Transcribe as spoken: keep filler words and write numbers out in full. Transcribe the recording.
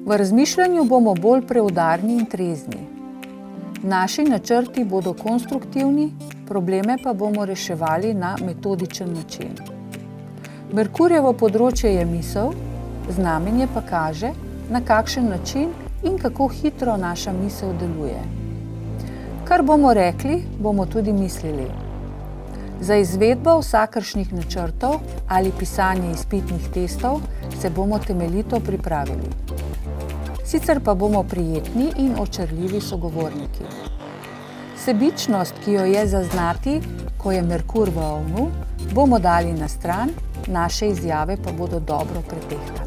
V razmišljanju bomo bolj preudarni in trezni. Naši načrti bodo konstruktivni, probleme pa bomo reševali na metodičen način. Merkurjevo področje je misel, znamenje pa kaže, na kakšen način in kako hitro naša misel deluje. Kar bomo rekli, bomo tudi mislili. Za izvedbo vsakršnih načrtov ali pisanje izpitnih testov se bomo temeljito pripravili. Sicer pa bomo prijetni in očarljivi sogovorniki. Sebičnost, ki jo je zaznati, ko je Merkur v ovnu, bomo dali na stran, naše izjave pa bodo dobro pretehtane.